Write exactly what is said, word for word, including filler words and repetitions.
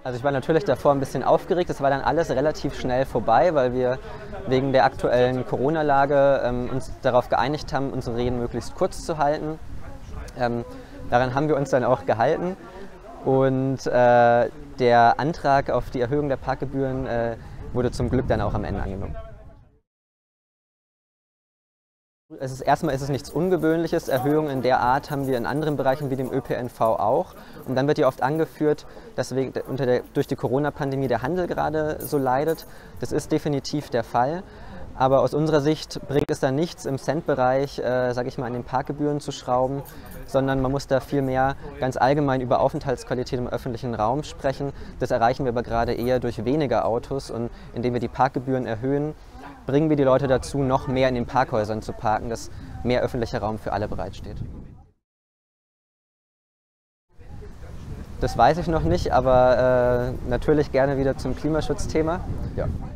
Also ich war natürlich davor ein bisschen aufgeregt, das war dann alles relativ schnell vorbei, weil wir wegen der aktuellen Corona-Lage ähm, uns darauf geeinigt haben, unsere Reden möglichst kurz zu halten. Ähm, daran haben wir uns dann auch gehalten und äh, der Antrag auf die Erhöhung der Parkgebühren äh, wurde zum Glück dann auch am Ende angenommen. Es ist, erstmal ist es nichts Ungewöhnliches. Erhöhungen in der Art haben wir in anderen Bereichen wie dem Ö P N V auch. Und dann wird ja oft angeführt, dass wegen, unter der, durch die Corona-Pandemie der Handel gerade so leidet. Das ist definitiv der Fall. Aber aus unserer Sicht bringt es da nichts, im Centbereich, äh, sage ich mal, an den Parkgebühren zu schrauben, sondern man muss da vielmehr ganz allgemein über Aufenthaltsqualität im öffentlichen Raum sprechen. Das erreichen wir aber gerade eher durch weniger Autos, und indem wir die Parkgebühren erhöhen, bringen wir die Leute dazu, noch mehr in den Parkhäusern zu parken, dass mehr öffentlicher Raum für alle bereitsteht. Das weiß ich noch nicht, aber äh, natürlich gerne wieder zum Klimaschutzthema. Ja.